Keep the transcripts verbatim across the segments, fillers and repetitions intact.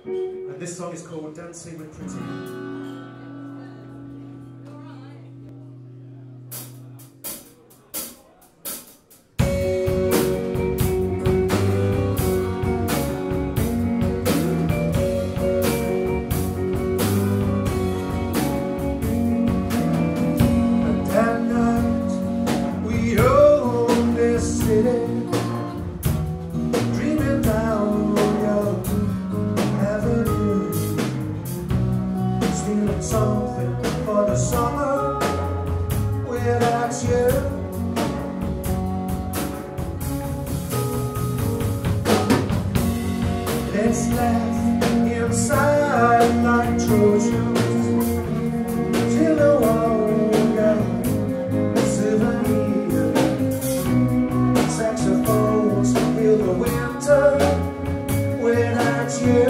And this song is called Dancing with Pretty. Something for the summer without you. Let's laugh inside like Trojans till the world got souvenirs. Saxophones feel the winter without you.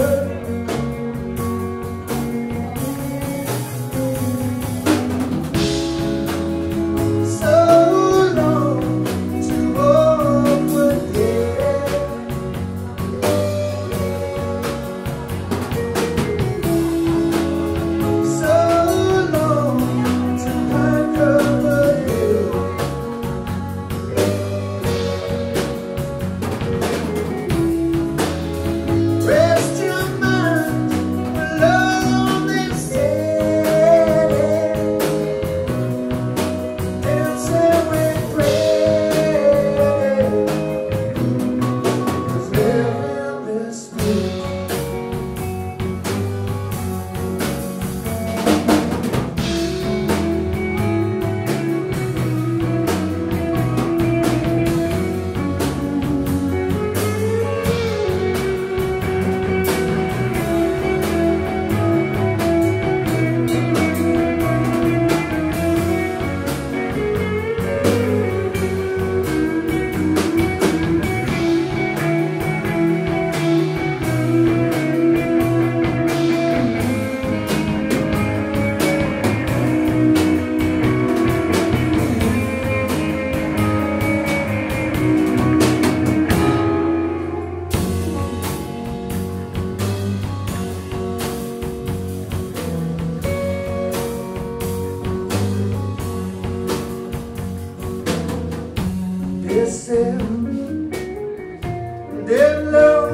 Listen, dead low,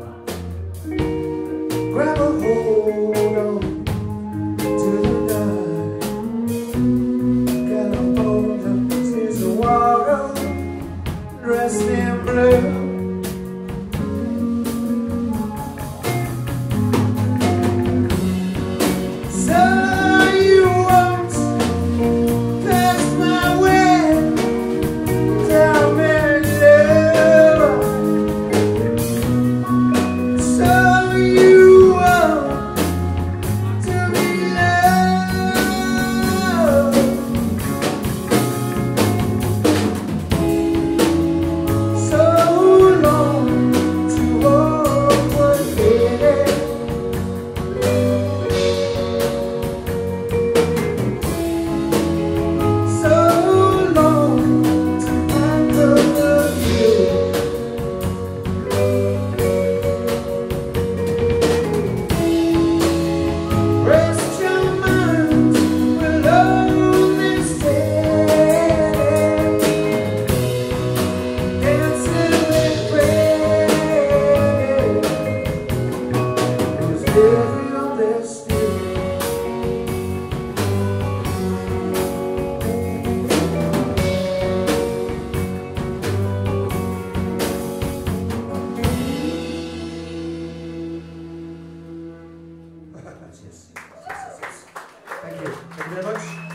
grab a hold on to the night. California sees the water dressed in blue. So you won't pass my way. Tell me love. So you want to be loved. So long to walk one day. So long to find the view. Rest your mind with lonely sand, dancing with prayer, 'cause every other still. Yes, yes, yes, yes. Thank you. Thank you very much.